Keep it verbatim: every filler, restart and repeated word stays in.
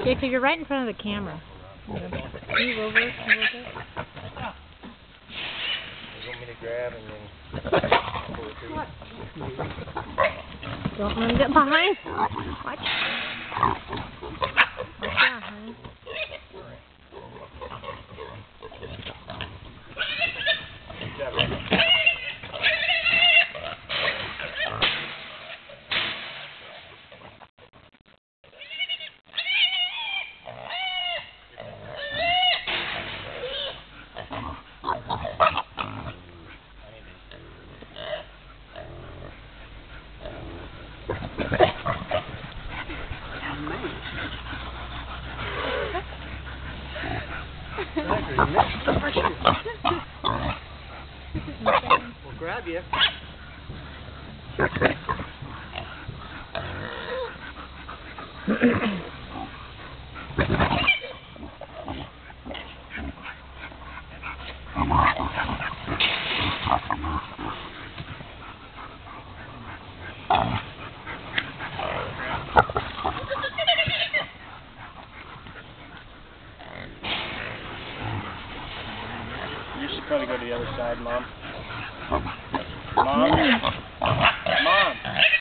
Yeah, because you're right in front of the camera. Yeah. Move over a little bit. You want me to grab and then pull it through? Don't let him get behind. Watch. Watch out, honey. Good job, man. We'll grab you. You should probably go to the other side, Mom. Mom?